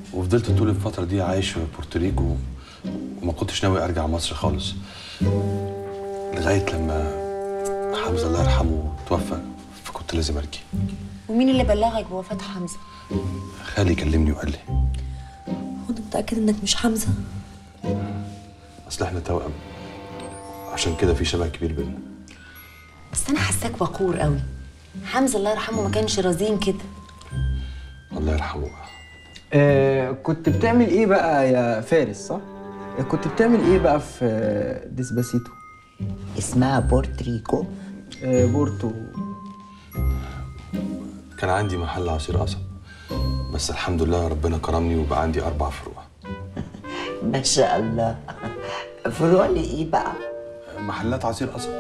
وفضلت طول الفترة دي عايش في بورتوريكو، وما كنتش ناوي ارجع مصر خالص لغاية لما حمزة الله يرحمه توفى، فكنت لازم ارجع. ومين اللي بلغك بوفاة حمزة؟ خالي كلمني وقال لي. هو انت متأكد انك مش حمزة؟ اصل احنا توأم، عشان كده في شبه كبير بينا. بس انا حاساك وقور قوي. حمزة الله يرحمه ما كانش رزين كده. الله يرحمه. كنت بتعمل ايه بقى يا فارس، صح؟ كنت بتعمل ايه بقى في ديسباسيتو؟ اسمها بورتريكو. بورتو. كان عندي محل عصير قصب، بس الحمد لله ربنا كرمني وبقى عندي 4 فروع. ما شاء الله. فروع لإيه بقى؟ محلات عصير قصب.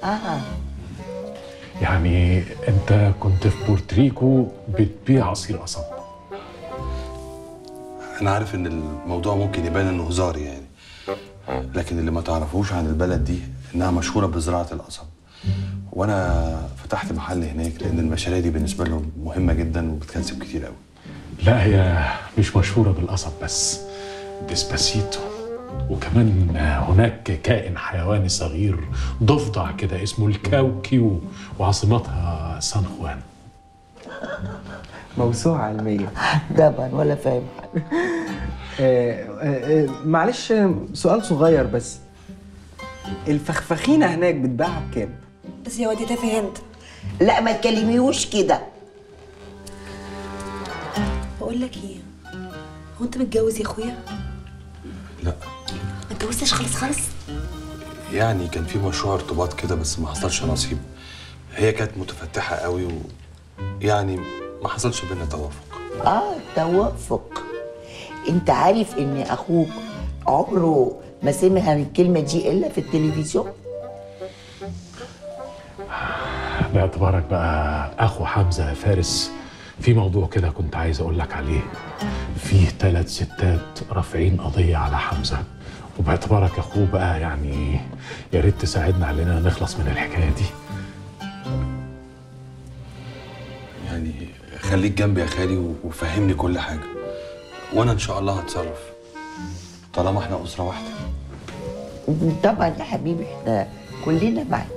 يعني انت كنت في بورتريكو بتبيع عصير قصب؟ انا عارف ان الموضوع ممكن يبان انه هزار يعني، لكن اللي ما تعرفوش عن البلد دي انها مشهوره بزراعه القصب، وانا فتحت محل هناك لان المشاريع دي بالنسبه لهم مهمه جدا وبتكسب كتير قوي. لا، هي مش مشهوره بالقصب بس، ديسباسيتو وكمان هناك كائن حيواني صغير ضفدع كده اسمه الكاوكي وعاصمتها سان خوان. موسوعة علمية. طبعا ولا فاهم حاجة. معلش سؤال صغير بس، الفخفخينة هناك بتباع بكام؟ بس يا وادي تافه انت. لا ما تكلميوش كده. بقول لك ايه، هو انت متجوز يا اخويا؟ لا. ما اتجوزتش خالص؟ يعني كان في مشروع ارتباط كده بس ما حصلش نصيب. هي كانت متفتحه قوي يعني ما حصلش بينا توافق. توافق. انت عارف ان اخوك عمره ما سمع الكلمه دي الا في التلفزيون؟ باعتبارك بقى اخو حمزه يا فارس، في موضوع كده كنت عايز اقول لك عليه. فيه 3 ستات رافعين قضيه على حمزه، وباعتبارك اخوه بقى يعني يا ريت تساعدنا علينا نخلص من الحكايه دي. يعني خليك جنبي يا خالي وفهمني كل حاجه، وانا ان شاء الله هتصرف طالما احنا اسره واحده. طبعا يا حبيبي، احنا كلنا معاك.